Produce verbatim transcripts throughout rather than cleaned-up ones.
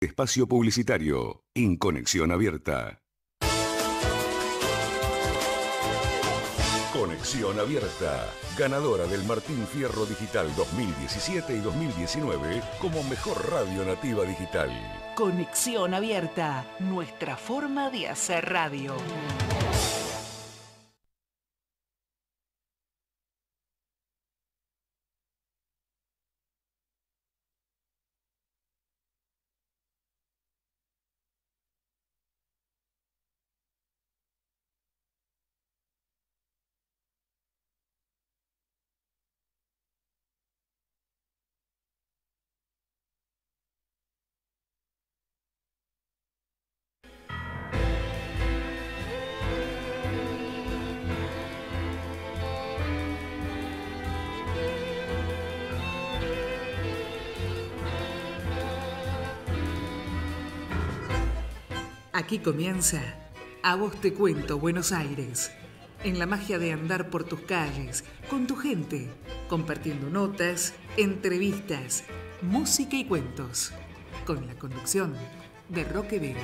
Espacio publicitario en Conexión Abierta. Conexión Abierta, ganadora del Martín Fierro Digital dos mil diecisiete y dos mil diecinueve como mejor radio nativa digital. Conexión Abierta, nuestra forma de hacer radio. Aquí comienza A Vos Te Cuento Buenos Aires, en la magia de andar por tus calles, con tu gente, compartiendo notas, entrevistas, música y cuentos, con la conducción de Roque Vega.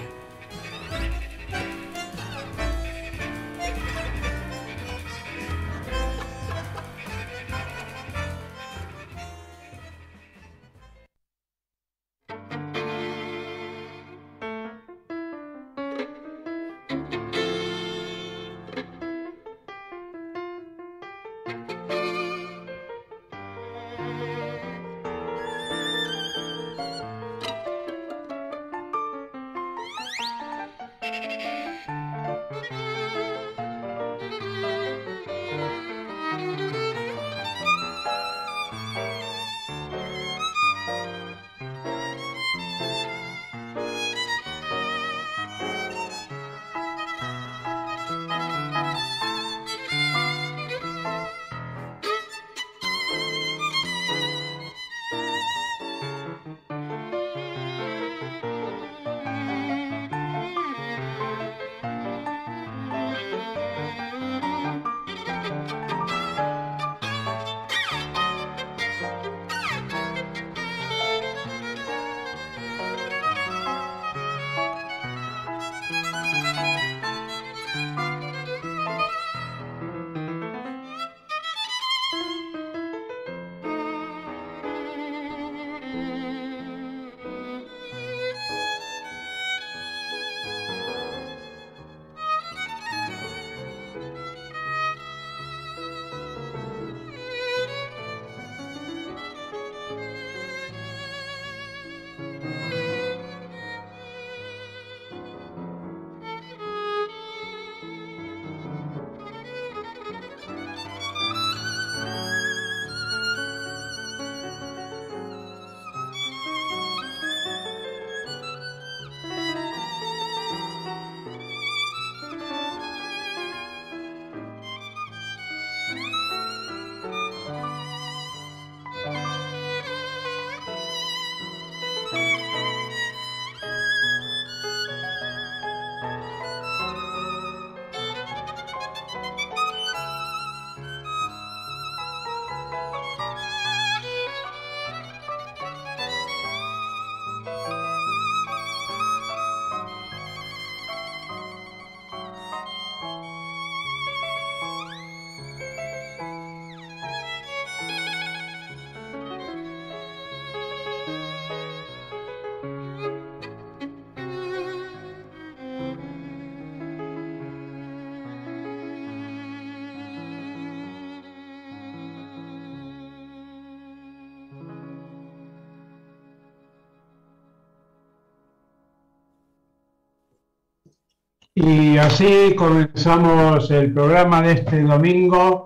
Y así comenzamos el programa de este domingo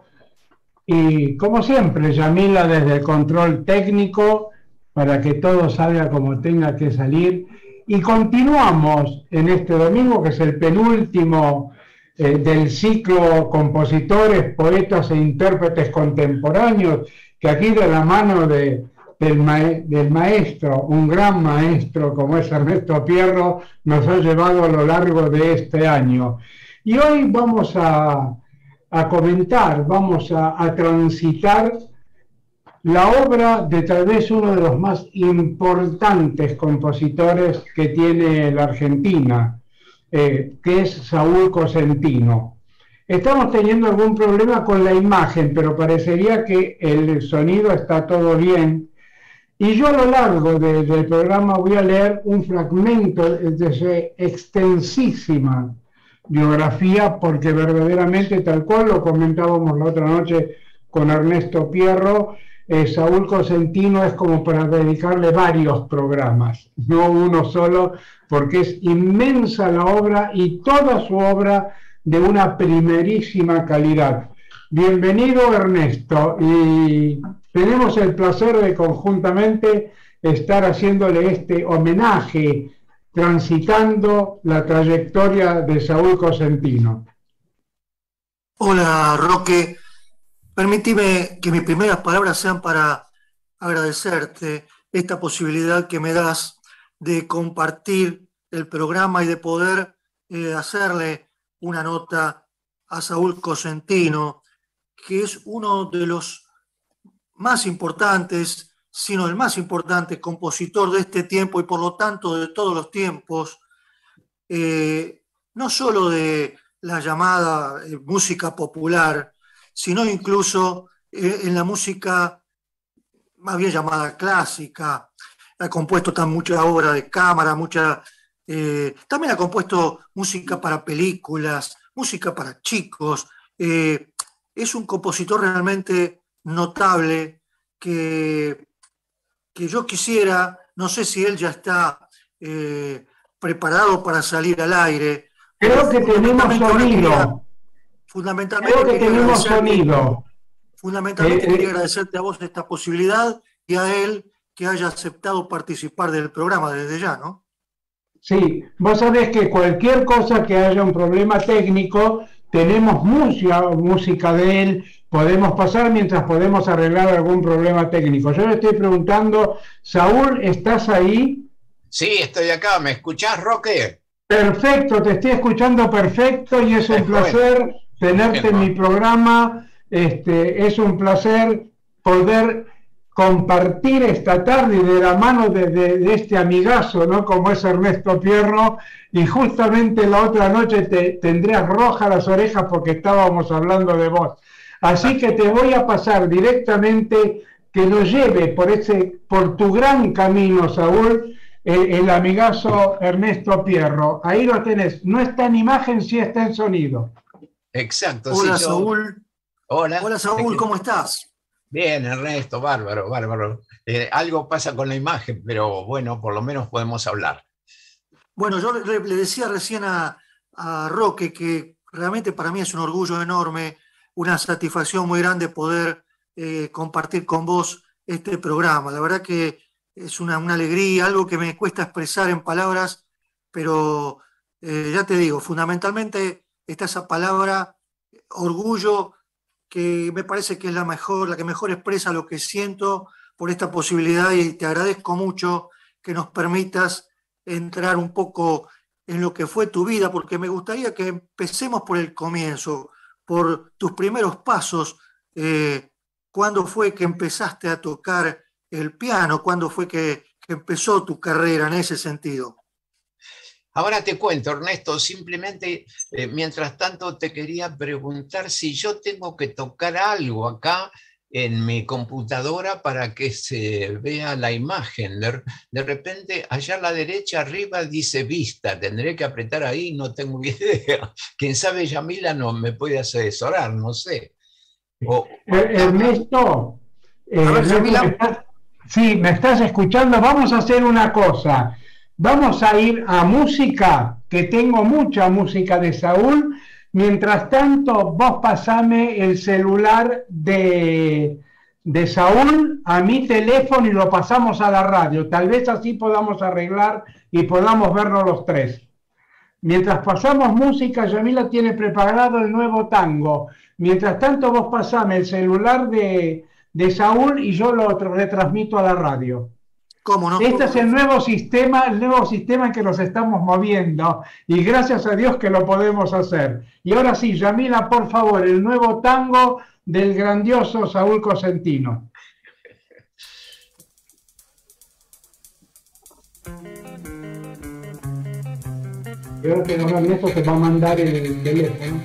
y, como siempre, Yamila desde el control técnico para que todo salga como tenga que salir. Y continuamos en este domingo, que es el penúltimo eh, del ciclo Compositores, Poetas e Intérpretes Contemporáneos, que aquí de la mano de... Del, ma del maestro, un gran maestro como es Ernesto Pierro, nos ha llevado a lo largo de este año. Y hoy vamos a, a comentar, vamos a, a transitar la obra de tal vez uno de los más importantes compositores que tiene la Argentina, eh, que es Saúl Cosentino. Estamos teniendo algún problema con la imagen, pero parecería que el sonido está todo bien. Y yo a lo largo de, del programa voy a leer un fragmento de su extensísima biografía, porque verdaderamente, tal cual lo comentábamos la otra noche con Ernesto Pierro, eh, Saúl Cosentino es como para dedicarle varios programas, no uno solo, porque es inmensa la obra y toda su obra de una primerísima calidad. Bienvenido, Ernesto, y tenemos el placer de conjuntamente estar haciéndole este homenaje, transitando la trayectoria de Saúl Cosentino. Hola, Roque. Permíteme que mis primeras palabras sean para agradecerte esta posibilidad que me das de compartir el programa y de poder eh, hacerle una nota a Saúl Cosentino, que es uno de los más importantes, sino el más importante compositor de este tiempo y por lo tanto de todos los tiempos, eh, no solo de la llamada eh, música popular, sino incluso eh, en la música más bien llamada clásica. Ha compuesto tan mucha obra de cámara, mucha, eh, también ha compuesto música para películas, música para chicos. Eh, es un compositor realmente notable que, que yo quisiera, no sé si él ya está eh, preparado para salir al aire. Creo que tenemos sonido. Fundamentalmente Creo que tenemos sonido. Fundamentalmente eh, quería eh, agradecerte a vos esta posibilidad y a él que haya aceptado participar del programa desde ya, ¿no? Sí, vos sabés que cualquier cosa que haya un problema técnico, tenemos música, música de él, podemos pasar mientras podemos arreglar algún problema técnico. Yo le estoy preguntando, Saúl, ¿estás ahí? Sí, estoy acá. ¿Me escuchás, Roque? Perfecto, te estoy escuchando perfecto y es un Es placer bueno. tenerte Bien, en mi programa. Este, es un placer poder compartir esta tarde de la mano de, de, de este amigazo, ¿no? Como es Ernesto Pierro, y justamente la otra noche te tendrías rojas las orejas porque estábamos hablando de vos. Así que te voy a pasar directamente, que lo lleve por, ese, por tu gran camino, Saúl, el, el amigazo Ernesto Pierro. Ahí lo tenés. No está en imagen, sí está en sonido. Exacto. Hola, sí, yo... Saúl. Hola. Hola, Saúl, ¿cómo estás? Bien, Ernesto, bárbaro, bárbaro. Eh, algo pasa con la imagen, pero bueno, por lo menos podemos hablar. Bueno, yo le, le decía recién a, a Roque que realmente para mí es un orgullo enorme, una satisfacción muy grande poder eh, compartir con vos este programa. La verdad que es una, una alegría, algo que me cuesta expresar en palabras, pero eh, ya te digo, fundamentalmente está esa palabra, orgullo, que me parece que es la mejor, la que mejor expresa lo que siento por esta posibilidad, y te agradezco mucho que nos permitas entrar un poco en lo que fue tu vida, porque me gustaría que empecemos por el comienzo, por tus primeros pasos. Eh, ¿Cuándo fue que empezaste a tocar el piano? ¿Cuándo fue que, que empezó tu carrera en ese sentido? Ahora te cuento, Ernesto, simplemente, eh, mientras tanto te quería preguntar si yo tengo que tocar algo acá en mi computadora para que se vea la imagen. De, de repente, allá a la derecha arriba dice vista, tendré que apretar ahí, no tengo idea. Quien sabe, Yamila no me puede asesorar, no sé. O, eh, Ernesto, eh, a ver, Yamila. ¿me estás, sí, ¿me estás escuchando? Vamos a hacer una cosa. Vamos a ir a música, que tengo mucha música de Saúl. Mientras tanto, vos pasame el celular de, de Saúl a mi teléfono y lo pasamos a la radio. Tal vez así podamos arreglar y podamos vernos los tres. Mientras pasamos música, Yamila tiene preparado el nuevo tango. Mientras tanto, vos pasame el celular de, de Saúl y yo lo retransmito a la radio. ¿Cómo no? Este es el nuevo sistema, el nuevo sistema en que nos estamos moviendo, y gracias a Dios que lo podemos hacer. Y ahora sí, Yamila, por favor, el nuevo tango del grandioso Saúl Cosentino. Y ahora que nos vean esto, se va a mandar el teléfono.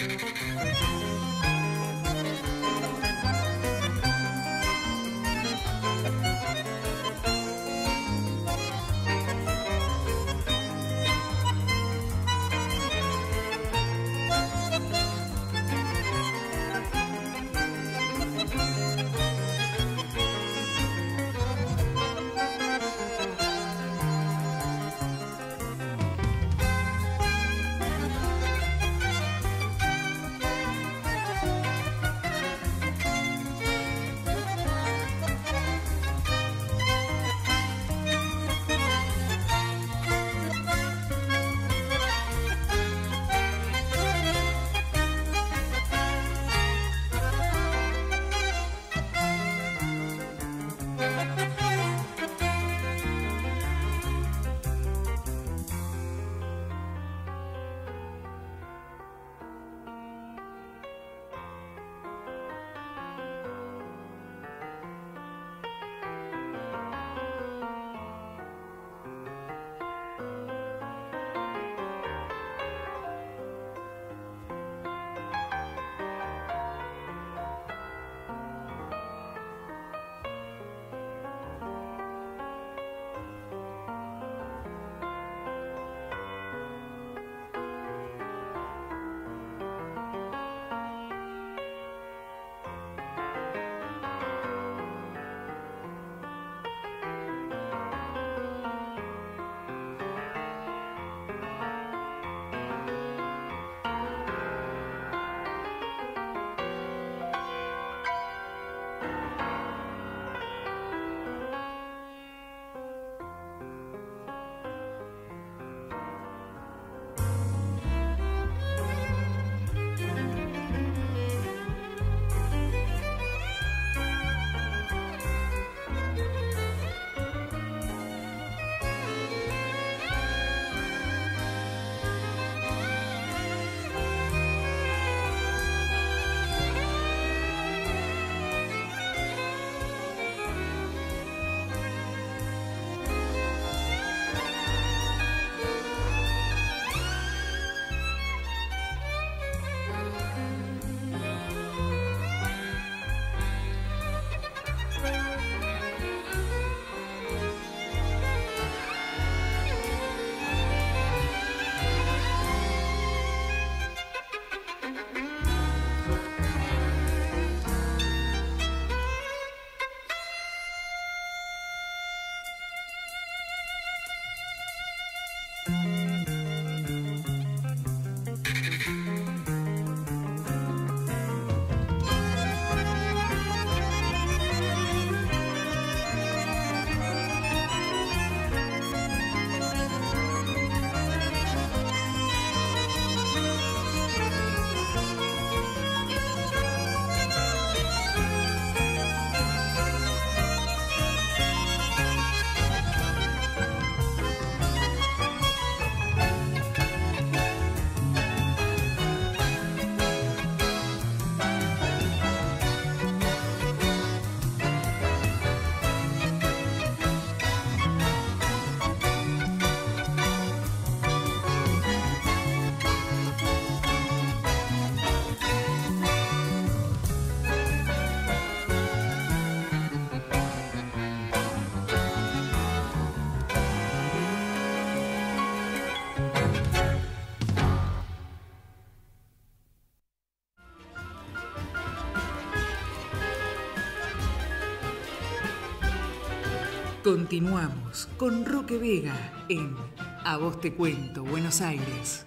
Continuamos con Roque Vega en A Vos Te Cuento, Buenos Aires.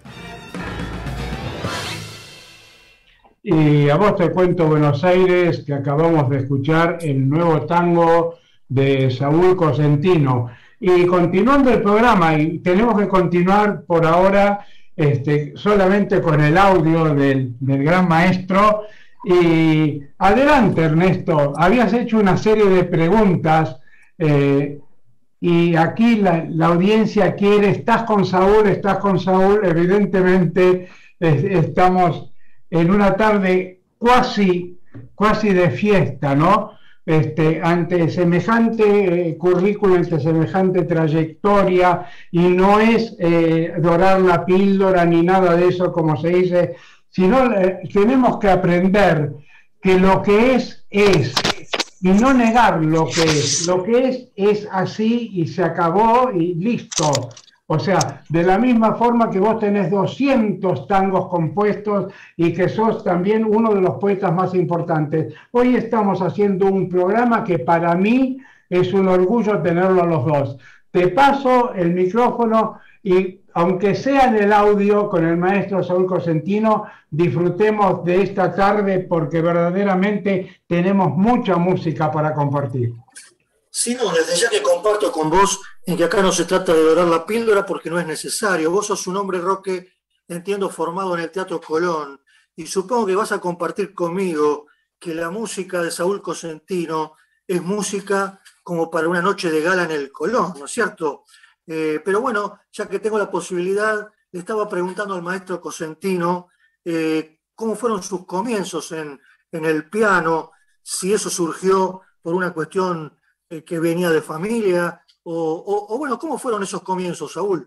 Y a vos te cuento Buenos Aires, que acabamos de escuchar el nuevo tango de Saúl Cosentino. Y continuando el programa, y tenemos que continuar por ahora este, solamente con el audio del, del gran maestro. Y adelante, Ernesto, habías hecho una serie de preguntas eh, y aquí la, la audiencia quiere, estás con Saúl, estás con Saúl, evidentemente es, estamos en una tarde cuasi, cuasi de fiesta, ¿no? este, ante semejante eh, currículum, ante semejante trayectoria, y no es eh, dorar la píldora ni nada de eso, como se dice, sino eh, tenemos que aprender que lo que es, es, y no negar lo que es. Lo que es, es así y se acabó y listo. O sea, de la misma forma que vos tenés doscientos tangos compuestos y que sos también uno de los poetas más importantes. Hoy estamos haciendo un programa que para mí es un orgullo tenerlo a los dos. Te paso el micrófono y, aunque sea en el audio, con el maestro Saúl Cosentino, disfrutemos de esta tarde porque verdaderamente tenemos mucha música para compartir. Sí, no, desde ya que comparto con vos en que acá no se trata de dorar la píldora porque no es necesario. Vos sos un hombre, Roque, entiendo, formado en el Teatro Colón, y supongo que vas a compartir conmigo que la música de Saúl Cosentino es música como para una noche de gala en el Colón, ¿no es cierto? Eh, pero bueno, ya que tengo la posibilidad, le estaba preguntando al maestro Cosentino eh, cómo fueron sus comienzos en, en el piano, si eso surgió por una cuestión eh, que venía de familia, o, o, o bueno, ¿cómo fueron esos comienzos, Saúl?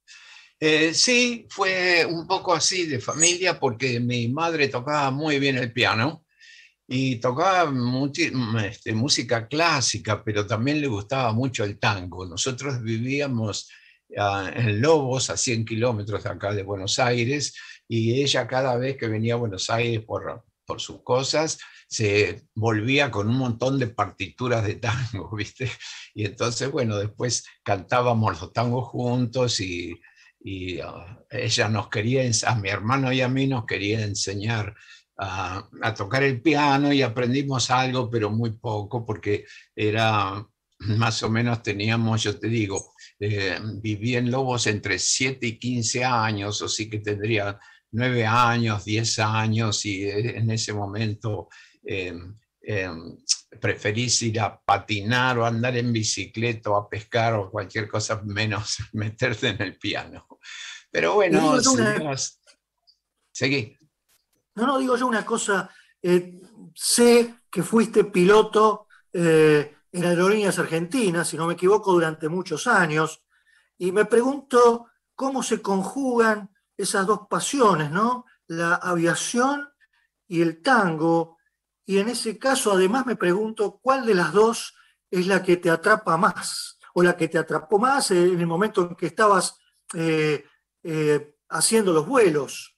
Eh, sí, fue un poco así de familia porque mi madre tocaba muy bien el piano y tocaba muchi, este, música clásica, pero también le gustaba mucho el tango. Nosotros vivíamos uh, en Lobos, a cien kilómetros de acá de Buenos Aires, y ella cada vez que venía a Buenos Aires por, por sus cosas, se volvía con un montón de partituras de tango, ¿viste? Y entonces, bueno, después cantábamos los tangos juntos y, y uh, ella nos quería, a mi hermano y a mí nos quería enseñar a, a tocar el piano, y aprendimos algo, pero muy poco, porque era más o menos, teníamos, yo te digo, eh, viví en Lobos entre siete y quince años, o sí que tendría nueve años, diez años, y en ese momento eh, eh, preferís ir a patinar o andar en bicicleta o a pescar o cualquier cosa menos meterte en el piano. Pero bueno, seguimos. Seguí. No, no, digo yo una cosa, eh, sé que fuiste piloto eh, en Aerolíneas Argentinas, si no me equivoco, durante muchos años, y me pregunto cómo se conjugan esas dos pasiones, ¿no? La aviación y el tango, y en ese caso además me pregunto cuál de las dos es la que te atrapa más, o la que te atrapó más en el momento en que estabas eh, eh, haciendo los vuelos.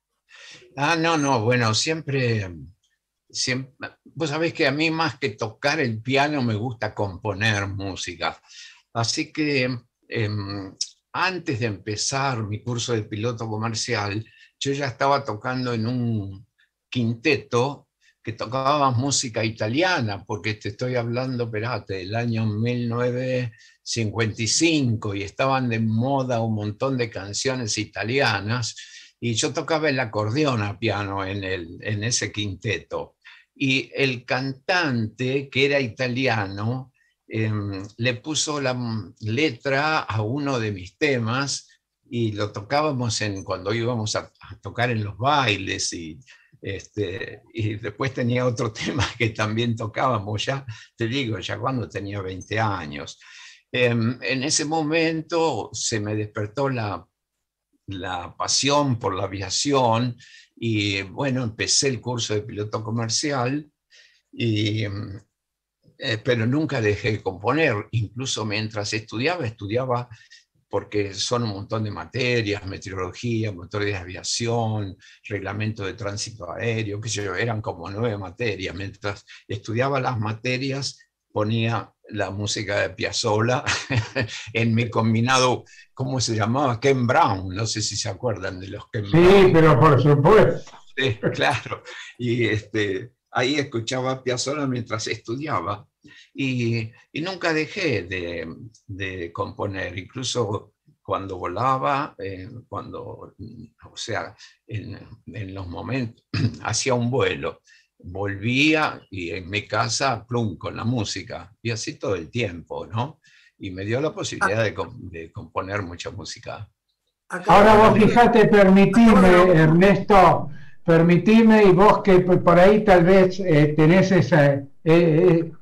Ah, no, no, bueno, siempre, siempre, vos sabés que a mí más que tocar el piano me gusta componer música. Así que eh, antes de empezar mi curso de piloto comercial, yo ya estaba tocando en un quinteto que tocaba música italiana, porque te estoy hablando, espérate, del año mil novecientos cincuenta y cinco, y estaban de moda un montón de canciones italianas, y yo tocaba el acordeón a piano en, el, en ese quinteto. Y el cantante, que era italiano, eh, le puso la letra a uno de mis temas, y lo tocábamos en, cuando íbamos a, a tocar en los bailes, y, este, y después tenía otro tema que también tocábamos, ya te digo, ya cuando tenía veinte años. Eh, en ese momento se me despertó la la pasión por la aviación, y bueno, empecé el curso de piloto comercial, y, eh, pero nunca dejé de componer. Incluso mientras estudiaba, estudiaba porque son un montón de materias: meteorología, motores de aviación, reglamento de tránsito aéreo, que yo, eran como nueve materias. Mientras estudiaba las materias, ponía la música de Piazzolla en mi combinado, ¿cómo se llamaba? Ken Brown, no sé si se acuerdan de los Ken sí, Brown. Sí, pero por supuesto. Sí, claro. Y este, ahí escuchaba Piazzolla mientras estudiaba, y, y nunca dejé de, de componer, incluso cuando volaba, eh, cuando, o sea, en, en los momentos, hacía un vuelo, volvía y en mi casa, plum, con la música, y así todo el tiempo, ¿no? Y me dio la posibilidad de, de componer mucha música. Ahora vos fijate, permitime, Ernesto, permitime, y vos que por ahí tal vez eh, tenés esa, eh,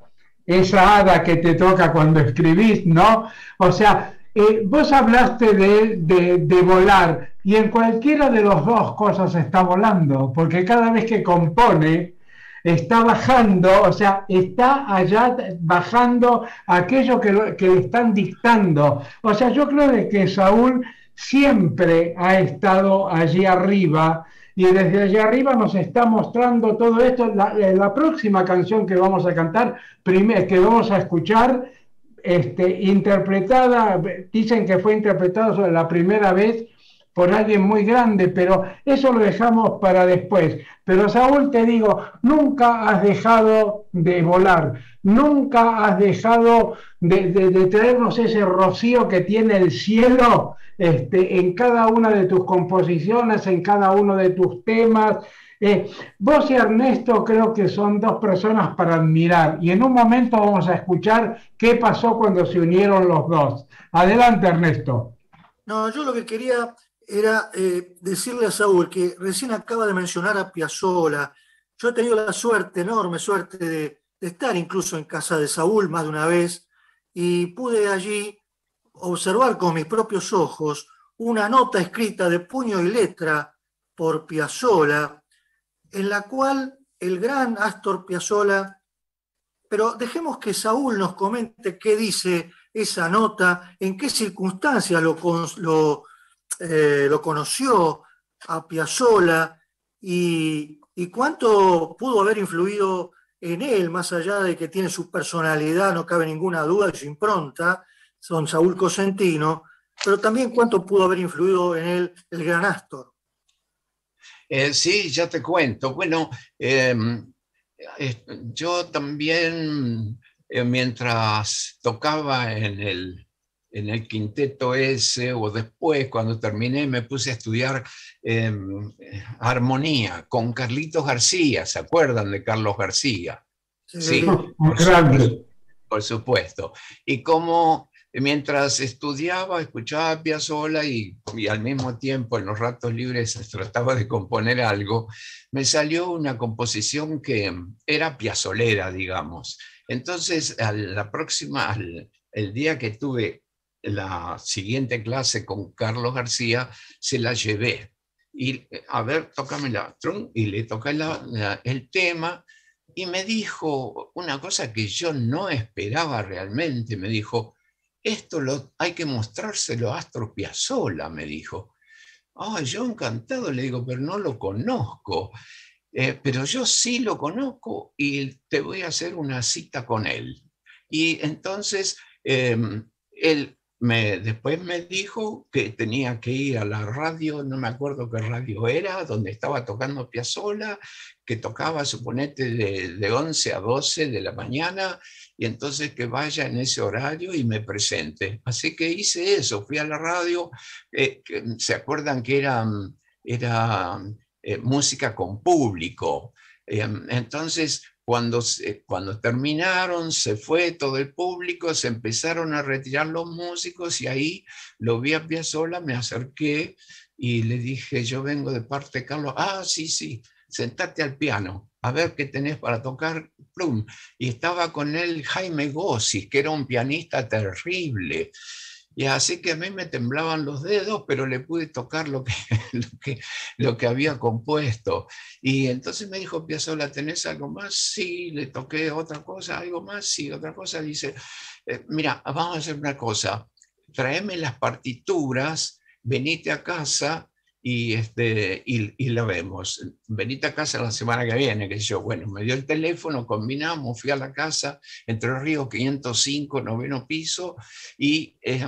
esa hada que te toca cuando escribís, ¿no? O sea, eh, vos hablaste de, de, de volar, y en cualquiera de las dos cosas está volando, porque cada vez que compone, está bajando, o sea, está allá bajando aquello que, lo, que le están dictando. O sea, yo creo de que Saúl siempre ha estado allí arriba, y desde allá arriba nos está mostrando todo esto. La, la próxima canción que vamos a cantar, primer, que vamos a escuchar, este, interpretada, dicen que fue interpretada la primera vez por alguien muy grande, pero eso lo dejamos para después. Pero Saúl, te digo, nunca has dejado de volar, nunca has dejado de, de, de traernos ese rocío que tiene el cielo, este, en cada una de tus composiciones, en cada uno de tus temas. Eh, vos y Ernesto creo que son dos personas para admirar, y en un momento vamos a escuchar qué pasó cuando se unieron los dos. Adelante, Ernesto. No, yo lo que quería era eh, decirle a Saúl que recién acaba de mencionar a Piazzolla. Yo he tenido la suerte, enorme suerte, de, de estar incluso en casa de Saúl más de una vez, y pude allí observar con mis propios ojos una nota escrita de puño y letra por Piazzolla, en la cual el gran Astor Piazzolla, pero dejemos que Saúl nos comente qué dice esa nota, en qué circunstancias lo, lo, eh, lo conoció a Piazzolla, y, y cuánto pudo haber influido en él, más allá de que tiene su personalidad, no cabe ninguna duda, y su impronta, son Saúl Cosentino, pero también cuánto pudo haber influido en él el gran Astor. Eh, sí, ya te cuento. Bueno, eh, eh, yo también, eh, mientras tocaba en el, en el quinteto ese, o después, cuando terminé, me puse a estudiar eh, armonía con Carlitos García. ¿Se acuerdan de Carlos García? Sí, Sí, Muy por grande. supuesto, por supuesto. Y como mientras estudiaba, escuchaba a Piazzolla y, y al mismo tiempo en los ratos libres trataba de componer algo, me salió una composición que era piazzolera, digamos. Entonces, a la próxima, al, el día que tuve la siguiente clase con Carlos García, se la llevé. Y, a ver, tócamela. Y le toqué la, la, el tema, y me dijo una cosa que yo no esperaba realmente. Me dijo: esto lo, hay que mostrárselo a Astor Piazzolla, me dijo. Ah, oh, yo encantado, le digo, pero no lo conozco. Eh, pero yo sí lo conozco y te voy a hacer una cita con él. Y entonces eh, él me, después me dijo que tenía que ir a la radio, no me acuerdo qué radio era, donde estaba tocando Piazzolla, que tocaba, suponete, de, de once a doce de la mañana, y entonces que vaya en ese horario y me presente. Así que hice eso, fui a la radio. Eh, que, ¿se acuerdan que era, era eh, música con público? Eh, entonces, cuando, cuando terminaron, se fue todo el público, se empezaron a retirar los músicos, y ahí lo vi a Piazzolla, me acerqué y le dije: yo vengo de parte de Carlos. Ah, sí, sí, sentate al piano, a ver qué tenés para tocar. Plum. Y estaba con él Jaime Gossis, que era un pianista terrible. Y así que a mí me temblaban los dedos, pero le pude tocar lo que, lo que, lo que había compuesto. Y entonces me dijo Piazzolla: ¿tenés algo más? Sí, le toqué otra cosa. ¿Algo más? Sí, otra cosa. Dice: eh, mira, vamos a hacer una cosa, tráeme las partituras, venite a casa y, este, y, y la vemos. Venite a casa la semana que viene, que yo. Bueno, me dio el teléfono, combinamos, fui a la casa, Entre Ríos quinientos cinco, noveno piso, y eh,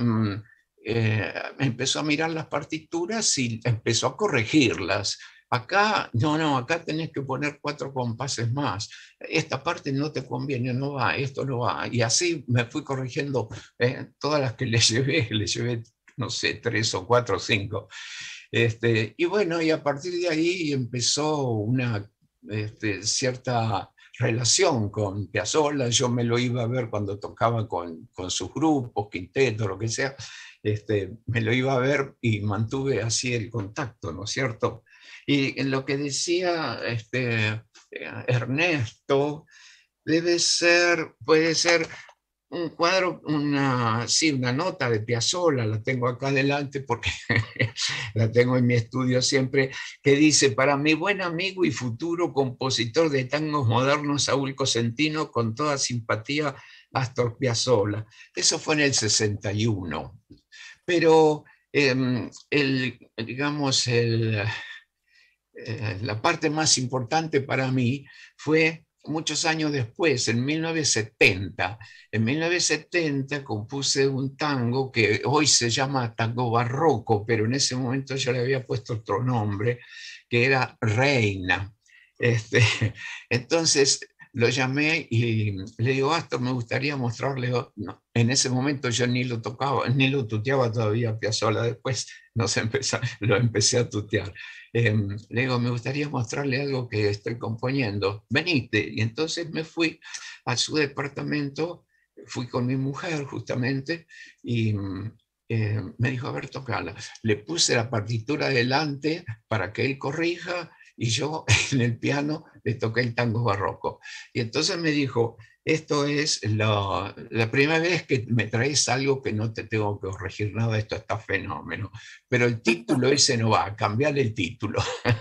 eh, empezó a mirar las partituras y empezó a corregirlas. Acá, no, no, acá tenés que poner cuatro compases más. Esta parte no te conviene, no va, esto no va. Y así me fui corrigiendo eh, todas las que le llevé, le llevé, no sé, tres o cuatro o cinco. Este, y bueno, y a partir de ahí empezó una este, cierta relación con Piazzolla. Yo me lo iba a ver cuando tocaba con, con sus grupos, quinteto, lo que sea. Este, me lo iba a ver y mantuve así el contacto, ¿no es cierto? Y en lo que decía este, Ernesto, debe ser, puede ser un cuadro, una, sí, una nota de Piazzolla, la tengo acá adelante porque la tengo en mi estudio siempre, que dice: para mi buen amigo y futuro compositor de tangos modernos Saúl Cosentino, con toda simpatía, Astor Piazzolla. Eso fue en el sesenta y uno. Pero eh, el, digamos, el, eh, la parte más importante para mí fue muchos años después, en mil novecientos setenta. En mil novecientos setenta compuse un tango que hoy se llama tango barroco, pero en ese momento yo le había puesto otro nombre, que era Reina. Este, entonces lo llamé y le digo: Astor, me gustaría mostrarle. No, en ese momento yo ni lo tocaba, ni lo tuteaba todavía a Piazzolla, después nos empezó, lo empecé a tutear. Eh, le digo: me gustaría mostrarle algo que estoy componiendo, venite. Y entonces me fui a su departamento, fui con mi mujer justamente, y eh, me dijo: a ver, tocala. Le puse la partitura delante para que él corrija, y yo en el piano le toqué el tango barroco. Y entonces me dijo: esto es la, la primera vez que me traes algo que no te tengo que corregir nada, esto está fenómeno, pero el título ese no va, cambiar el título.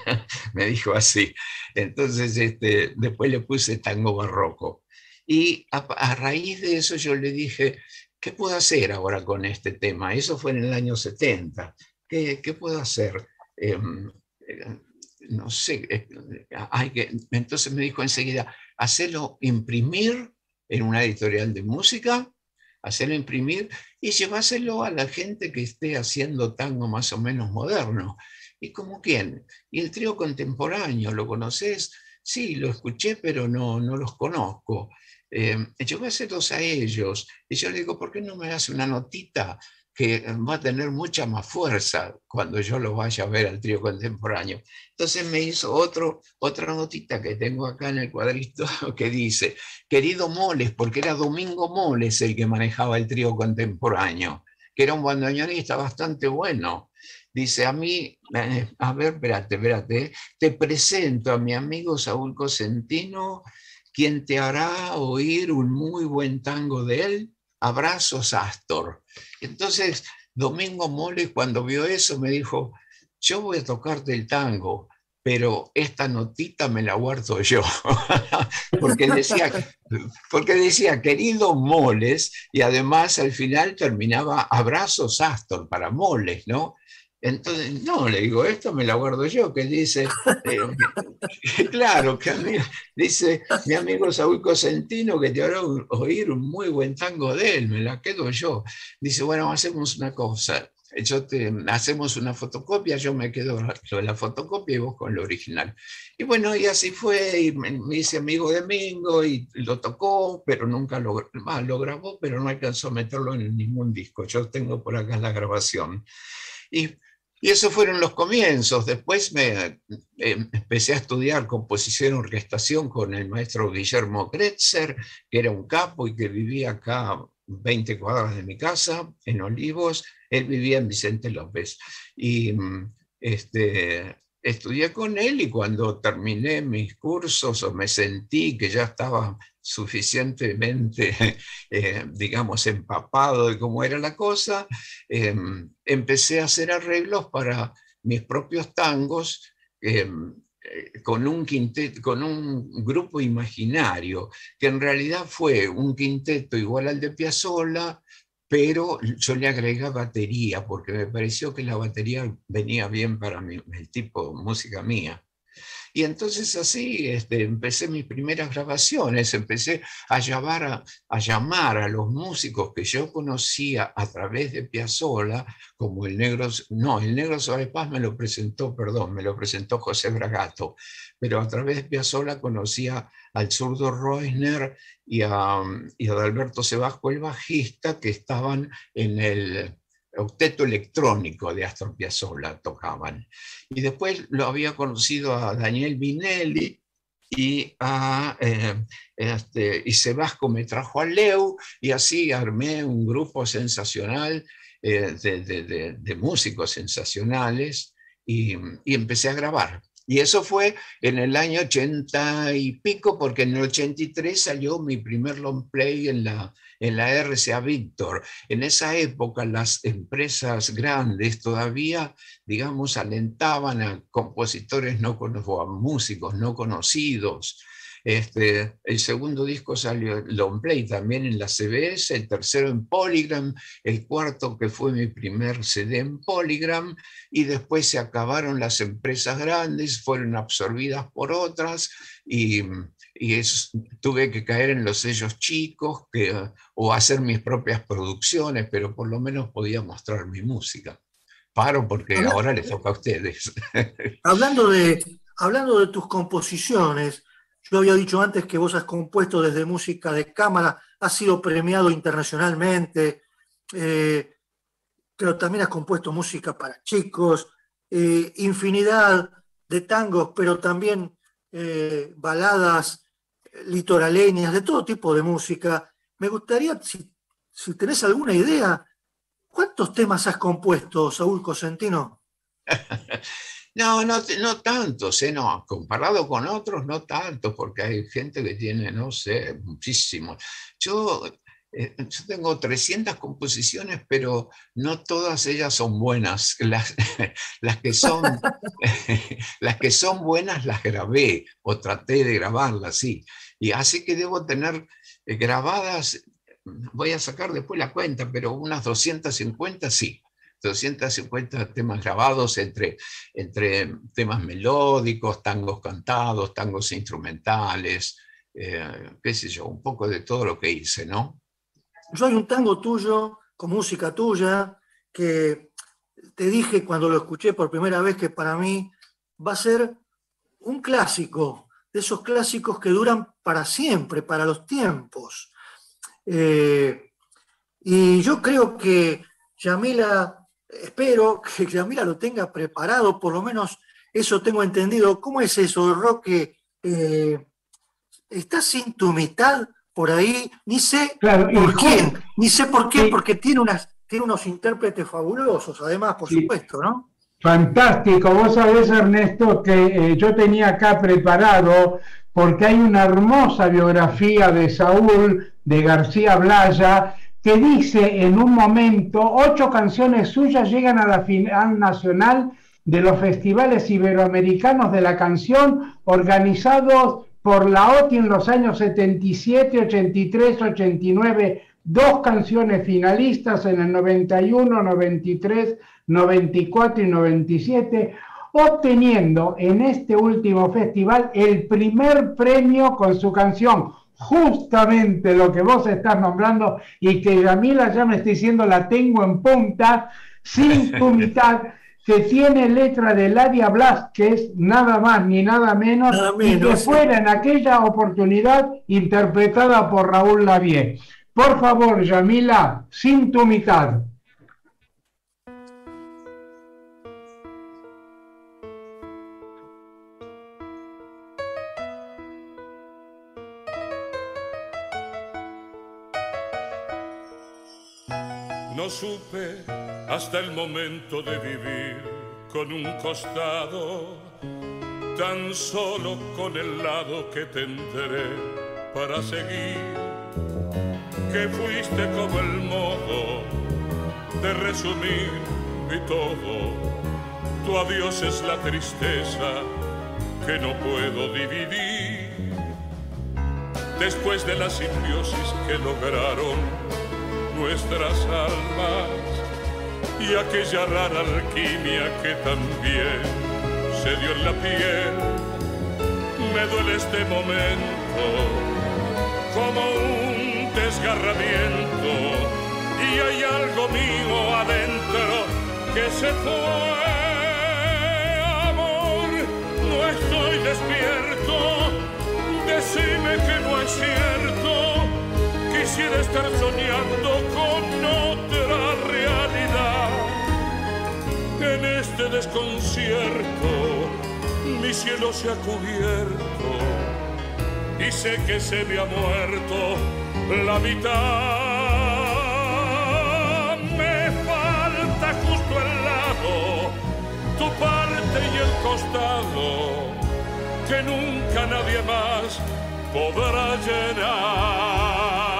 Me dijo así. Entonces este, después le puse tango barroco. Y a, a raíz de eso yo le dije: ¿qué puedo hacer ahora con este tema? Eso fue en el año setenta. ¿Qué, qué puedo hacer? Eh, eh, no sé, hay que, entonces me dijo enseguida: hacerlo imprimir en una editorial de música, hacerlo imprimir y llevárselo a la gente que esté haciendo tango más o menos moderno. ¿Y como quién? ¿Y el trío contemporáneo? ¿Lo conoces? Sí, lo escuché, pero no, no los conozco. Eh, llevárselos a ellos. Y yo le digo: ¿por qué no me hace una notita que va a tener mucha más fuerza cuando yo lo vaya a ver al trío contemporáneo? Entonces me hizo otro, otra notita que tengo acá en el cuadrito que dice: querido Moles, porque era Domingo Moles el que manejaba el trío contemporáneo, que era un bandoneonista bastante bueno. Dice: a mí, eh, a ver, espérate, espérate, te presento a mi amigo Saúl Cosentino, quien te hará oír un muy buen tango de él. Abrazos, Astor. Entonces, Domingo Moles, cuando vio eso, me dijo: yo voy a tocarte el tango, pero esta notita me la guardo yo. porque, decía, porque decía querido Moles, y además al final terminaba abrazos, Astor, para Moles, ¿no? Entonces, no, le digo, esto me la guardo yo, que dice, eh, claro, que a mí, dice mi amigo Saúl Cosentino que te hará oír un muy buen tango de él, me la quedo yo. Dice: bueno, hacemos una cosa, yo te, hacemos una fotocopia, yo me quedo con la fotocopia y vos con lo original. Y bueno, y así fue, y me, me hice amigo de Mingo y lo tocó, pero nunca lo, ah, lo grabó, pero no alcanzó a meterlo en ningún disco. Yo tengo por acá la grabación. Y Y esos fueron los comienzos. Después me eh, empecé a estudiar composición y orquestación con el maestro Guillermo Kretzer, que era un capo y que vivía acá veinte cuadras de mi casa, en Olivos. Él vivía en Vicente López. Y este, estudié con él, y cuando terminé mis cursos o me sentí que ya estaba suficientemente, eh, digamos, empapado de cómo era la cosa, eh, empecé a hacer arreglos para mis propios tangos, eh, con un quinteto, con un grupo imaginario, que en realidad fue un quinteto igual al de Piazzolla, pero yo le agregué batería, porque me pareció que la batería venía bien para mi, el tipo de música mía. Y entonces así este, empecé mis primeras grabaciones, empecé a llamar a, a llamar a los músicos que yo conocía a través de Piazzolla, como el Negro, no, el Negro Suárez Paz me lo presentó, perdón, me lo presentó José Bragato, pero a través de Piazzolla conocía al zurdo Reusner y a, y a Alberto Sebasco, el bajista, que estaban en el octeto electrónico de Astor Piazzolla, tocaban. Y después lo había conocido a Daniel Vinelli, y, a, eh, este, y Sebasco me trajo a Leu, y así armé un grupo sensacional eh, de, de, de, de músicos sensacionales, y, y empecé a grabar. Y eso fue en el año ochenta y pico, porque en el ochenta y tres salió mi primer long play en la, en la R C A Víctor. En esa época las empresas grandes todavía, digamos, alentaban a compositores no conocidos, a músicos no conocidos. Este, el segundo disco salió long play también en la C B S, el tercero en Polygram, el cuarto que fue mi primer C D en Polygram, y después se acabaron las empresas grandes, fueron absorbidas por otras, y, y es, tuve que caer en los sellos chicos que, o hacer mis propias producciones, pero por lo menos podía mostrar mi música. Paro porque hablando, ahora les toca a ustedes. Hablando de, hablando de tus composiciones, yo había dicho antes que vos has compuesto desde música de cámara, has sido premiado internacionalmente, eh, pero también has compuesto música para chicos, eh, infinidad de tangos, pero también eh, baladas litoraleñas, de todo tipo de música. Me gustaría, si, si tenés alguna idea, ¿cuántos temas has compuesto, Saúl Cosentino? No, no, no tantos, ¿eh? No, comparado con otros, no tantos, porque hay gente que tiene, no sé, muchísimos. Yo, eh, yo tengo trescientas composiciones, pero no todas ellas son buenas. Las, las, que son, las que son buenas las grabé, o traté de grabarlas, sí. Y así que debo tener grabadas, voy a sacar después la cuenta, pero unas doscientas cincuenta sí. doscientos cincuenta temas grabados entre, entre temas melódicos, tangos cantados, tangos instrumentales, eh, qué sé yo, un poco de todo lo que hice, ¿no? Yo hay un tango tuyo, con música tuya, que te dije cuando lo escuché por primera vez que para mí va a ser un clásico, de esos clásicos que duran para siempre, para los tiempos. Eh, y yo creo que Yamila... Espero que Yamila lo tenga preparado, por lo menos eso tengo entendido. ¿Cómo es eso, Roque? Eh, ¿Estás sin tu mitad por ahí? Ni sé claro, por quién, ni sé por qué, sí. porque tiene, unas, tiene unos intérpretes fabulosos, además, por sí. supuesto, ¿no? Fantástico. Vos sabés, Ernesto, que eh, yo tenía acá preparado, porque hay una hermosa biografía de Saúl, de García Blaya, que dice en un momento, ocho canciones suyas llegan a la final nacional de los festivales iberoamericanos de la canción organizados por la O T I en los años setenta y siete, ochenta y tres, ochenta y nueve, dos canciones finalistas en el noventa y uno, noventa y tres, noventa y cuatro y noventa y siete, obteniendo en este último festival el primer premio con su canción, justamente lo que vos estás nombrando y que Yamila ya me está diciendo la tengo en punta, Sin tu mitad, que tiene letra de Ladia Blázquez, nada más ni nada menos, nada menos y que sí. fuera en aquella oportunidad interpretada por Raúl Lavie. Por favor, Yamila, Sin tu mitad. No supe hasta el momento de vivir con un costado, tan solo con el lado que te enteré para seguir, que fuiste como el modo de resumir mi todo. Tu adiós es la tristeza que no puedo dividir, después de la simbiosis que lograron nuestras almas y aquella rara alquimia que también se dio en la piel. Me duele este momento como un desgarramiento y hay algo mío adentro que se fue. Amor, no estoy despierto, decime que no es cierto. Quisiera estar soñando con otra realidad. En este desconcierto mi cielo se ha cubierto y sé que se me ha muerto la mitad. Me falta justo al lado tu parte y el corazón. costado que nunca nadie más podrá llenar.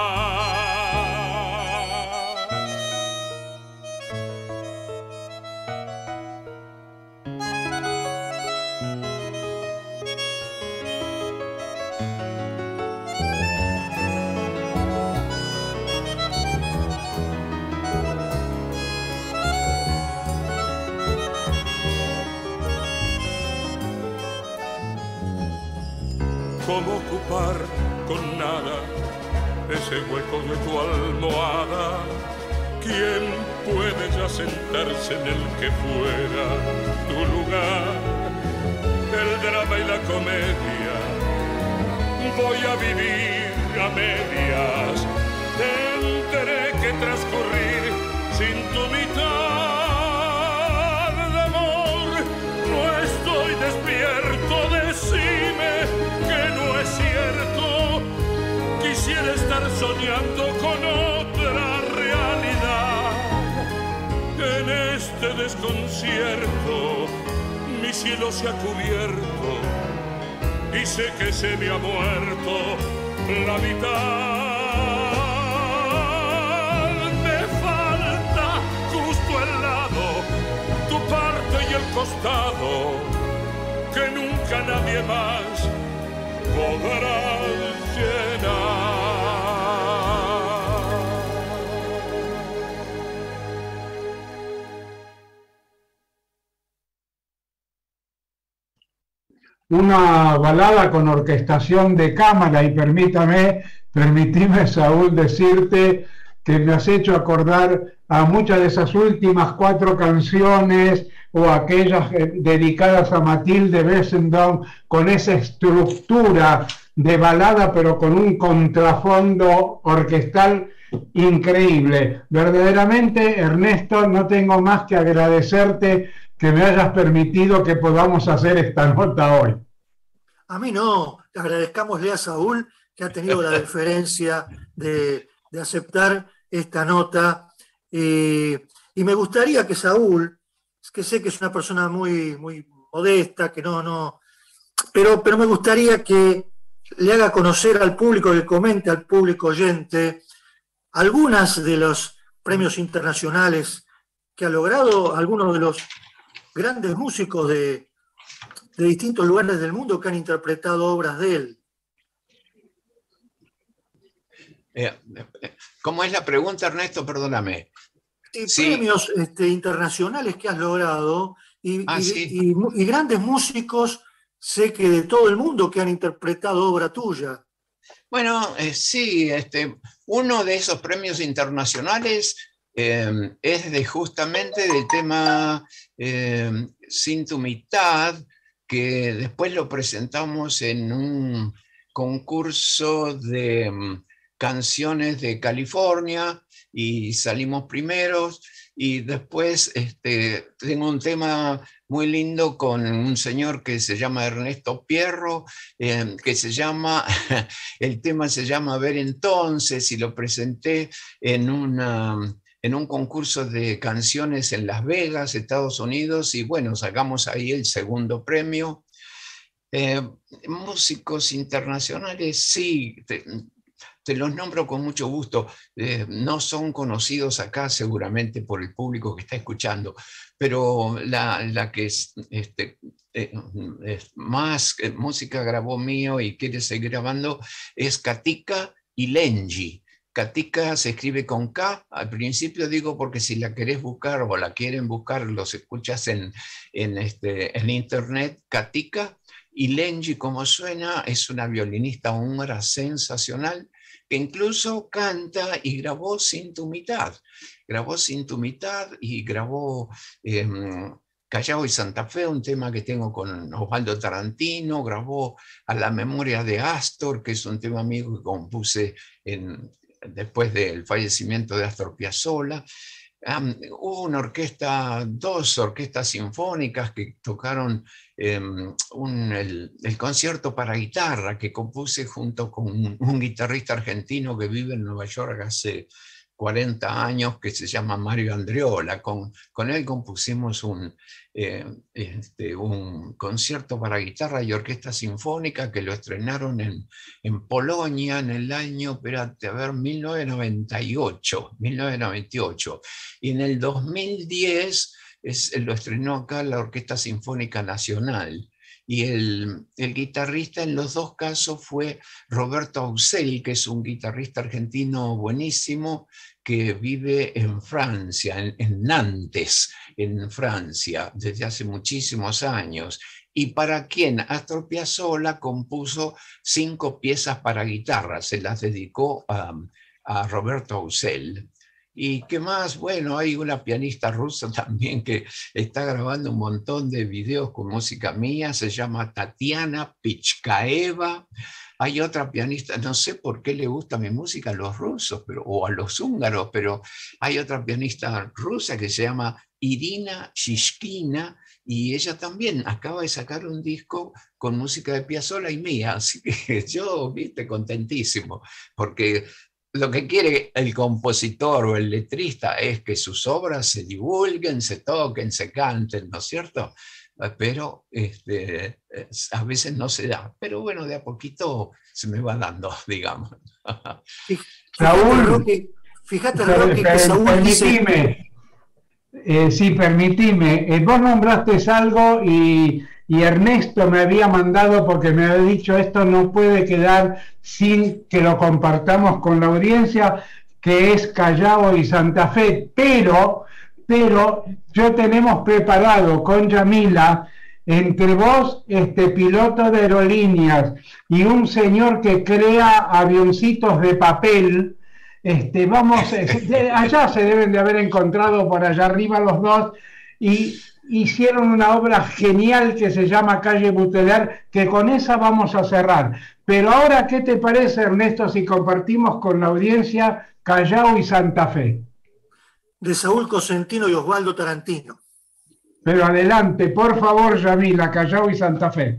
¿Cómo ocupar con nada ese hueco de tu almohada? ¿Quién puede ya sentarse en el que fuera tu lugar? El drama y la comedia voy a vivir a medias. Tendré que transcurrir sin tu mitad de amor. No estoy despierto, decime que no es cierto. Quisiera estar soñando con otra realidad. En este desconcierto mi cielo se ha cubierto y sé que se me ha muerto la mitad. Me falta justo al lado tu parte y el costado que nunca nadie más podrá llenar. Una balada con orquestación de cámara, y permítame, permitime, Saúl, decirte que me has hecho acordar a muchas de esas últimas cuatro canciones o aquellas dedicadas a Matilde Bessendon, con esa estructura de balada pero con un contrafondo orquestal increíble. Verdaderamente, Ernesto, no tengo más que agradecerte que me hayas permitido que podamos hacer esta nota hoy. A mí no, agradezcámosle a Saúl que ha tenido la deferencia de, de aceptar esta nota. Eh, y me gustaría que Saúl, que sé que es una persona muy, muy modesta, que no, no, pero, pero me gustaría que le haga conocer al público, que comente al público oyente algunas de los premios internacionales que ha logrado algunos de los grandes músicos de, de distintos lugares del mundo que han interpretado obras de él. Eh, ¿Cómo es la pregunta, Ernesto? Perdóname. Sí, Sí. Premios este, internacionales que has logrado y, Ah, y, sí. y, y grandes músicos, sé que de todo el mundo que han interpretado obra tuya. Bueno, eh, sí, este, uno de esos premios internacionales eh, es de justamente del tema eh, Sin tu mitad, que después lo presentamos en un concurso de um, canciones de California y salimos primeros. Y después este, tengo un tema muy lindo con un señor que se llama Ernesto Pierro, eh, que se llama, el tema se llama Ver Entonces, y lo presenté en, una, en un concurso de canciones en Las Vegas, Estados Unidos, y bueno, sacamos ahí el segundo premio. Eh, músicos internacionales, sí, te, Te los nombro con mucho gusto. Eh, no son conocidos acá seguramente por el público que está escuchando, pero la, la que es, este, eh, es más eh, música grabó mío y quiere seguir grabando es Katika Ilenji. Katika se escribe con K, al principio digo porque si la querés buscar o la quieren buscar, los escuchas en, en, este, en internet, Katika Ilenji, como suena, es una violinista húngara sensacional, que incluso canta y grabó Sin tu mitad. Grabó Sin tu mitad y grabó eh, Callao y Santa Fe, un tema que tengo con Osvaldo Tarantino. Grabó A la memoria de Astor, que es un tema mío que compuse en, después del fallecimiento de Astor Piazzolla. Um, hubo una orquesta, dos orquestas sinfónicas que tocaron um, un, el, el concierto para guitarra que compuse junto con un, un guitarrista argentino que vive en Nueva York hace cuarenta años, que se llama Mario Andreola. Con, con él compusimos un, eh, este, un concierto para guitarra y orquesta sinfónica que lo estrenaron en, en Polonia en el año, espérate, a ver, mil novecientos noventa y ocho. Y en el dos mil diez es, lo estrenó acá la Orquesta Sinfónica Nacional. Y el, el guitarrista en los dos casos fue Roberto Ausell, que es un guitarrista argentino buenísimo que vive en Francia, en, en Nantes, en Francia, desde hace muchísimos años, y para quien Astor Piazzolla compuso cinco piezas para guitarra, se las dedicó a, a Roberto Ausell. ¿Y qué más? Bueno, hay una pianista rusa también que está grabando un montón de videos con música mía, se llama Tatiana Pichkaeva. Hay otra pianista, no sé por qué le gusta mi música a los rusos pero, o a los húngaros, pero hay otra pianista rusa que se llama Irina Shishkina, y ella también acaba de sacar un disco con música de Piazzolla y mía, así que yo, viste, contentísimo, porque lo que quiere el compositor o el letrista es que sus obras se divulguen, se toquen, se canten, ¿no es cierto? Pero este, a veces no se da. Pero bueno, de a poquito se me va dando, digamos. Saúl, Roque, fíjate, Roque, que Saúl permitime, eh, sí, permitime, eh, vos nombraste algo y, y Ernesto me había mandado, porque me había dicho esto no puede quedar sin que lo compartamos con la audiencia, que es Callao y Santa Fe, pero, pero yo tenemos preparado con Yamila, entre vos, este piloto de aerolíneas y un señor que crea avioncitos de papel, este, vamos, allá se deben de haber encontrado por allá arriba los dos, y hicieron una obra genial que se llama Calle Buteler, que con esa vamos a cerrar. Pero ahora, ¿qué te parece, Ernesto, si compartimos con la audiencia Callao y Santa Fe? De Saúl Cosentino y Osvaldo Tarantino. Pero adelante, por favor, Yamila, Callao y Santa Fe.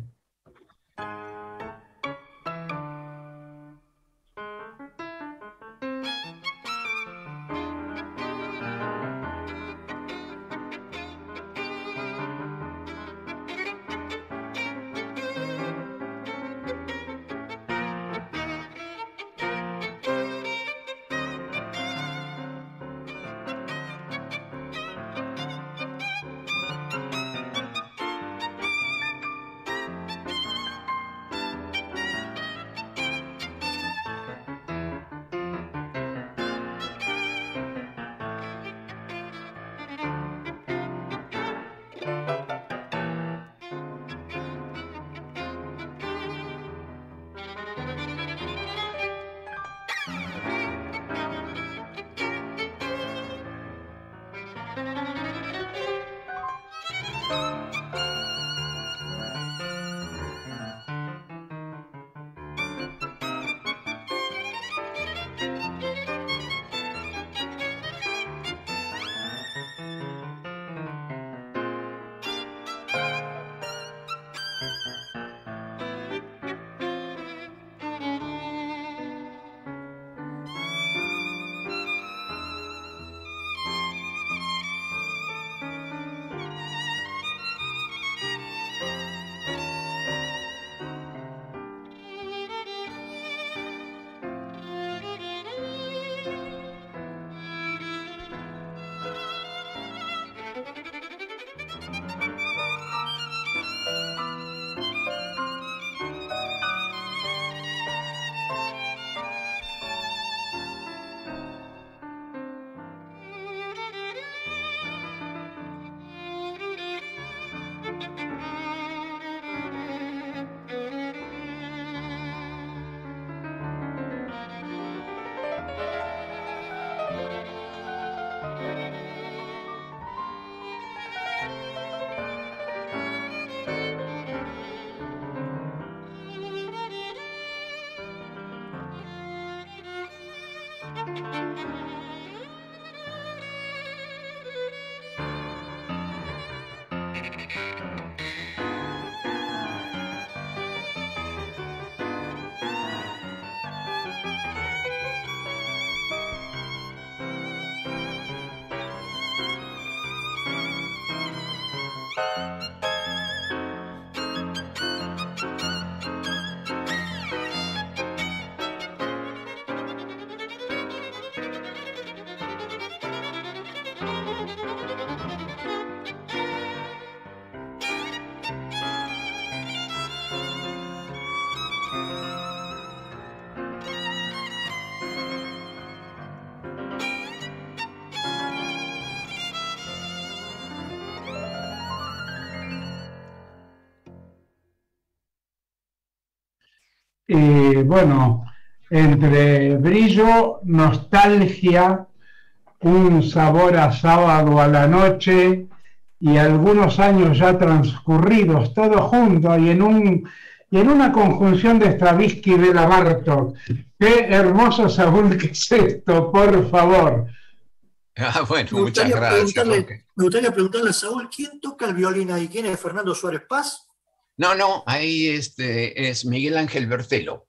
Y bueno, entre brillo, nostalgia, un sabor a sábado a la noche y algunos años ya transcurridos, todo junto y en, un, y en una conjunción de Stravinsky y de la Bartók. Qué hermoso, Saúl, que es esto, por favor. Ah, bueno, muchas gracias. Me gustaría preguntarle a Saúl, ¿quién toca el violín ahí? ¿Quién es? ¿Fernando Suárez Paz? No, no, ahí este, es Miguel Ángel Bertelo.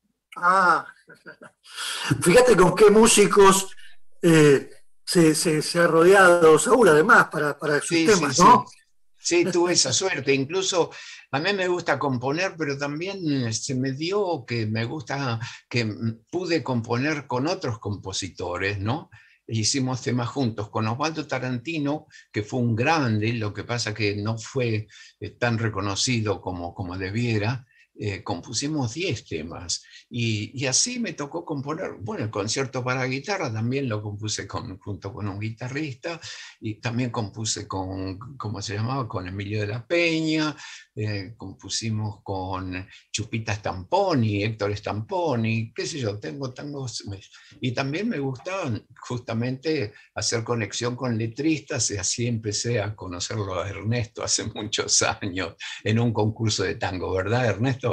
Ah, fíjate con qué músicos eh, se, se, se ha rodeado Saúl, además, para, para sus sí, temas, sí, ¿no? Sí, sí, tuve esa suerte. Incluso a mí me gusta componer, pero también se me dio que me gusta, que pude componer con otros compositores, ¿no? Hicimos temas juntos con Osvaldo Tarantino, que fue un grande, lo que pasa que no fue tan reconocido como, como debiera. Eh, compusimos diez temas y, y así me tocó componer, bueno, el concierto para guitarra también lo compuse con, junto con un guitarrista, y también compuse con, ¿cómo se llamaba? Con Emilio de la Peña, eh, compusimos con Chupita Stamponi, Héctor Stamponi, qué sé yo, tengo tangos, y también me gusta justamente hacer conexión con letristas, y así empecé a conocerlo a Ernesto hace muchos años en un concurso de tango, ¿verdad, Ernesto?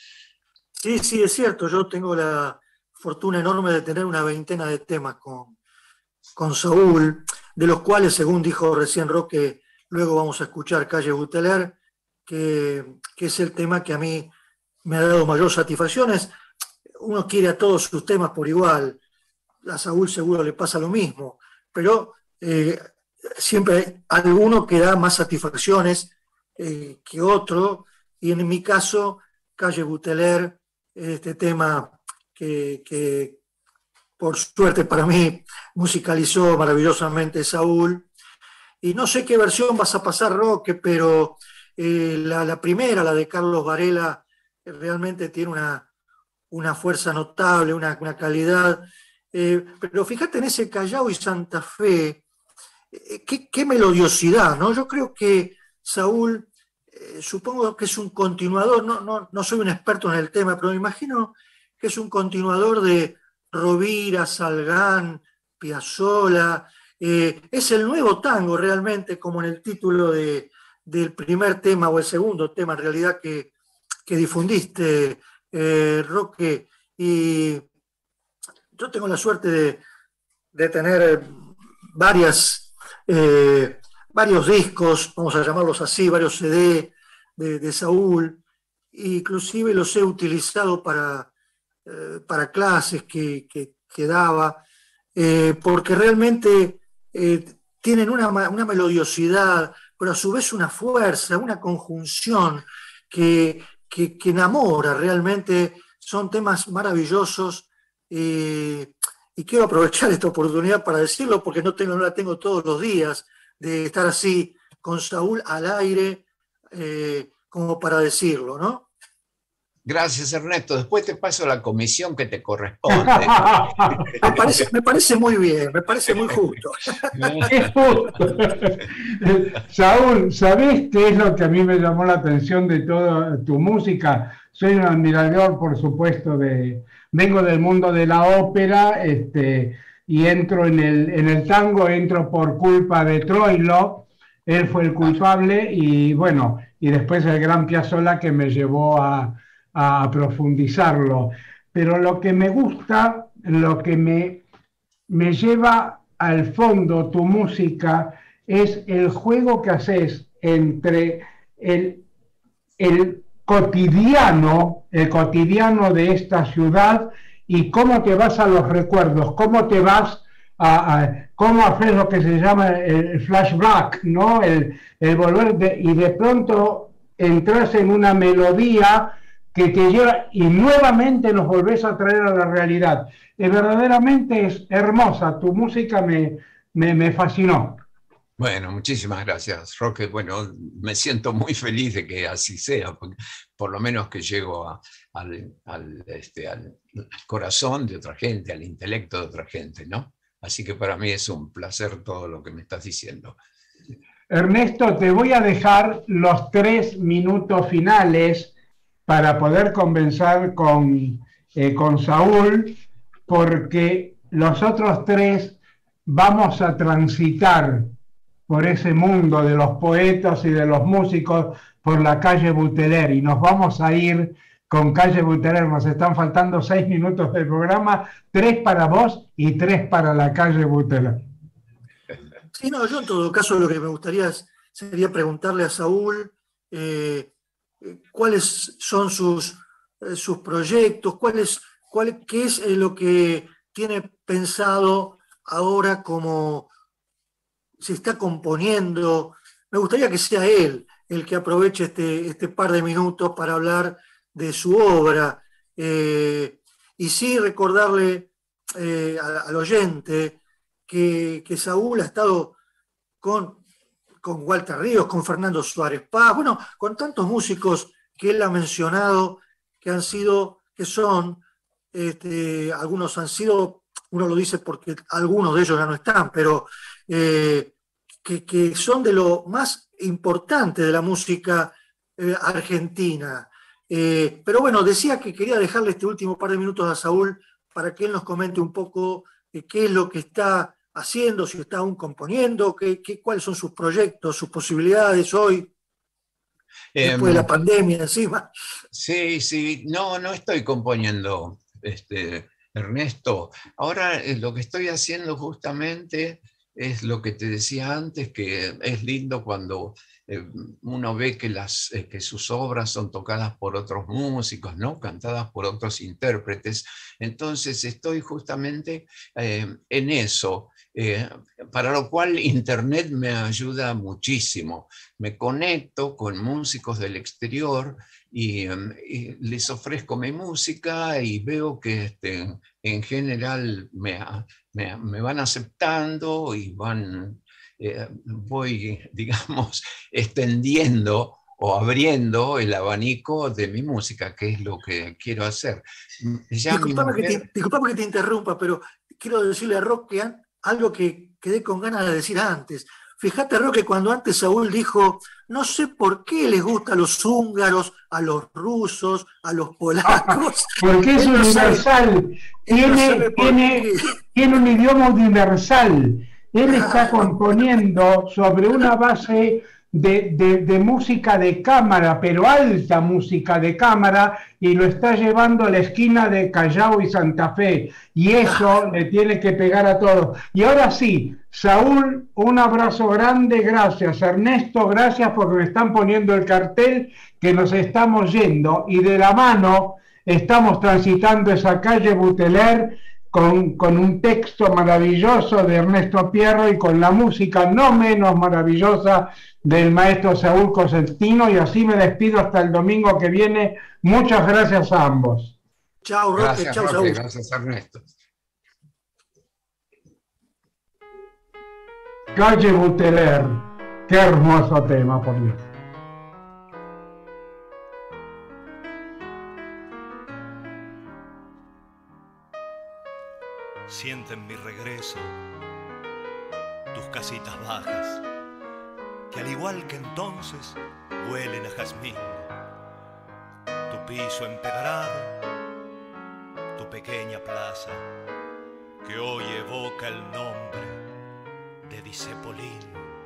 Sí, sí, es cierto. Yo tengo la fortuna enorme de tener una veintena de temas con, con Saúl, de los cuales, según dijo recién Roque, luego vamos a escuchar Calle Buteler, que, que es el tema que a mí me ha dado mayor satisfacciones. Uno quiere a todos sus temas por igual, a Saúl seguro le pasa lo mismo, pero eh, siempre hay alguno que da más satisfacciones eh, que otro, y en mi caso, Calle Buteler, este tema que, que por suerte para mí musicalizó maravillosamente Saúl. Y no sé qué versión vas a pasar, Roque, pero eh, la, la primera, la de Carlos Varela, realmente tiene una, una fuerza notable, una, una calidad. Eh, pero fíjate en ese Callao y Santa Fe, eh, qué, qué melodiosidad, ¿no? Yo creo que Saúl, eh, supongo que es un continuador, no, no, no soy un experto en el tema, pero me imagino que es un continuador de Rovira, Salgán, Piazzolla. Eh, es el nuevo tango realmente, como en el título de, del primer tema o el segundo tema en realidad que, que difundiste, eh, Roque. Y yo tengo la suerte de, de tener varias, eh, varios discos, vamos a llamarlos así, varios C D de, de Saúl, inclusive los he utilizado para, eh, para clases que, que, que daba, eh, porque realmente eh, tienen una, una melodiosidad, pero a su vez una fuerza, una conjunción que, que, que enamora realmente. Son temas maravillosos. Eh, y quiero aprovechar esta oportunidad para decirlo, porque no, tengo, no la tengo todos los días, de estar así con Saúl al aire, eh, como para decirlo, ¿no? Gracias, Ernesto. Después te paso la comisión que te corresponde. me, parece, me parece muy bien, me parece muy justo. Es justo. Saúl, ¿sabés qué es lo que a mí me llamó la atención de toda tu música? Soy un admirador, por supuesto, de... Vengo del mundo de la ópera, este, y entro en el, en el tango, entro por culpa de Troilo, él fue el culpable, y bueno, y después el gran Piazzolla que me llevó a, a profundizarlo. Pero lo que me gusta, lo que me, me lleva al fondo tu música, es el juego que haces entre el, el cotidiano, el cotidiano de esta ciudad, y cómo te vas a los recuerdos, cómo te vas a, a cómo haces lo que se llama el flashback, ¿no? El, el volver de, y de pronto entras en una melodía que te lleva y nuevamente nos volvés a traer a la realidad. Y verdaderamente es hermosa, tu música me, me, me fascinó. Bueno, muchísimas gracias, Roque. Bueno, me siento muy feliz de que así sea, porque por lo menos que llego a, al, al, este, al corazón de otra gente, al intelecto de otra gente, ¿no? Así que para mí es un placer todo lo que me estás diciendo. Ernesto, te voy a dejar los tres minutos finales para poder conversar con, eh, con Saúl, porque los otros tres vamos a transitar por ese mundo de los poetas y de los músicos por la calle Buteler, y nos vamos a ir con calle Buteler. Nos están faltando seis minutos del programa, tres para vos y tres para la calle Buteler. Sí, no, yo en todo caso lo que me gustaría es, sería preguntarle a Saúl eh, cuáles son sus, eh, sus proyectos, cuál es, cuál, qué es eh, lo que tiene pensado ahora, como se está componiendo. Me gustaría que sea él el que aproveche este, este par de minutos para hablar de su obra. Eh, y sí recordarle eh, al, al oyente que, que Saúl ha estado con, con Walter Ríos, con Fernando Suárez Paz, bueno, con tantos músicos que él ha mencionado, que han sido, que son, este, algunos han sido, uno lo dice porque algunos de ellos ya no están, pero eh, que, que son de lo más importante de la música eh, argentina. Eh, pero bueno, decía que quería dejarle este último par de minutos a Saúl para que él nos comente un poco eh, qué es lo que está haciendo, si está aún componiendo, qué, qué, cuáles son sus proyectos, sus posibilidades hoy, eh, después de la pandemia encima. Sí, sí, no, no estoy componiendo, este, Ernesto. Ahora eh, lo que estoy haciendo justamente es lo que te decía antes, que es lindo cuando eh, uno ve que, las, eh, que sus obras son tocadas por otros músicos, ¿no? Cantadas por otros intérpretes. Entonces estoy justamente eh, en eso, eh, para lo cual Internet me ayuda muchísimo. Me conecto con músicos del exterior y, y les ofrezco mi música y veo que este, en general me, me, me van aceptando y van, eh, voy, digamos, extendiendo o abriendo el abanico de mi música, que es lo que quiero hacer. Ya disculpame, mujer... que te, disculpame que te interrumpa, pero quiero decirle a Roque algo que quedé con ganas de decir antes. Fíjate, Roque, cuando antes Saúl dijo, no sé por qué les gusta a los húngaros, a los rusos, a los polacos. Porque es él universal, no sabe, tiene, no tiene, tiene un idioma universal. Él está componiendo sobre una base de, de, de música de cámara, pero alta música de cámara, y lo está llevando a la esquina de Callao y Santa Fe, y eso le tiene que pegar a todos. Y ahora sí, Saúl, un abrazo grande, gracias. Ernesto, gracias porque me están poniendo el cartel que nos estamos yendo, y de la mano estamos transitando esa calle Buteler con, con un texto maravilloso de Ernesto Pierro y con la música no menos maravillosa del maestro Saúl Cosentino, y así me despido hasta el domingo que viene. Muchas gracias a ambos. Chao, Roque. Gracias, Chao, Roque, Saúl. gracias, Ernesto. Calle Buteler, qué hermoso tema, por Dios. Sienten mi regreso tus casitas bajas, que al igual que entonces huelen a jazmín. Tu piso empedrado, tu pequeña plaza, que hoy evoca el nombre de Disepolín.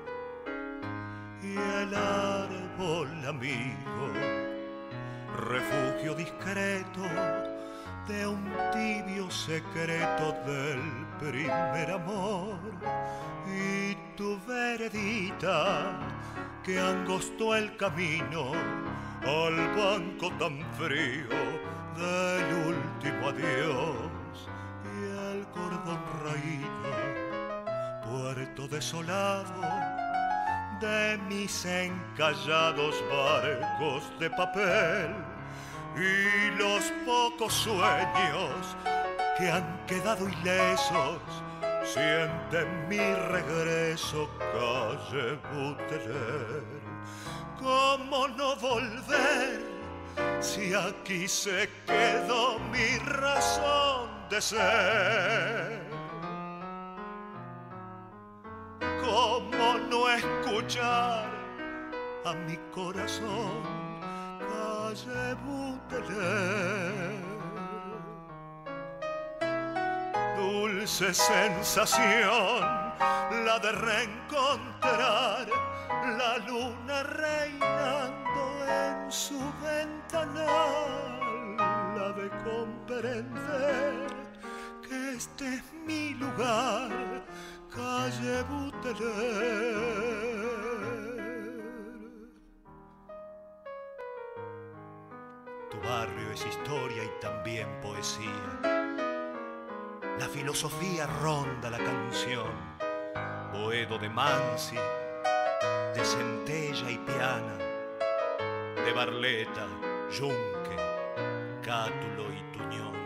Y el árbol amigo, refugio discreto de un tibio secreto del primer amor, y tu veredita que angostó el camino al banco tan frío del último adiós, y el cordón raído, puerto desolado de mis encallados barcos de papel, y los pocos sueños que han quedado ilesos sienten mi regreso, calle Buteler. ¿Cómo no volver si aquí se quedó mi razón de ser? ¿Cómo no escuchar a mi corazón calle Buteler. Dulce sensación la de reencontrar la luna reinando en su ventanal, la de comprender que este es mi lugar, calle Buteler. Tu barrio es historia y también poesía. La filosofía ronda la canción, Boedo de Mansi, de Centella y Piana, de Barleta, Yunque, Cátulo y Tuñón.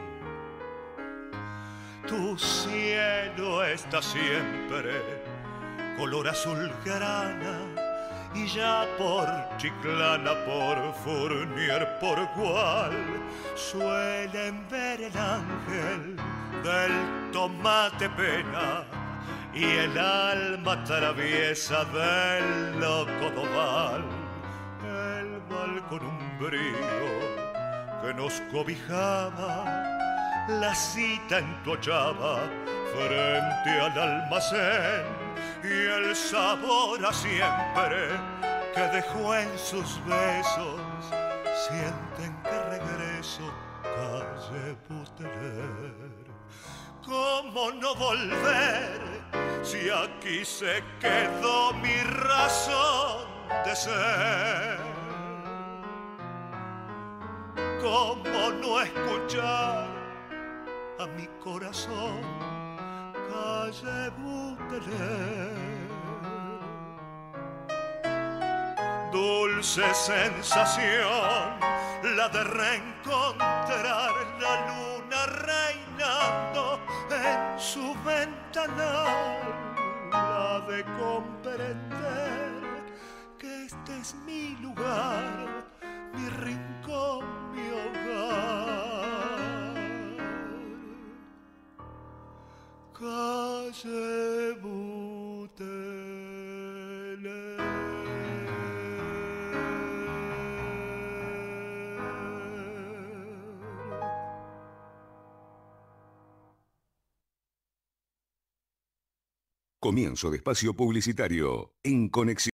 Tu cielo está siempre color azul grana, y ya por Chiclana, por Fournier, por Gual, suelen ver el ángel del tomate pena y el alma traviesa del loco Doval. El balcón umbrío que nos cobijaba, la cita en tu ochava frente al almacén, y el sabor a siempre que dejó en sus besos, sienten que regreso, calle Buteler. ¿Cómo no volver si aquí se quedó mi razón de ser? ¿Cómo no escuchar a mi corazón, calle Buteler? Dulce sensación la de reencontrar la luna reinando en su ventanal, la de comprender que este es mi lugar, mi rincón, mi hogar, calle Buteler. Comienzo de espacio publicitario en Conexión.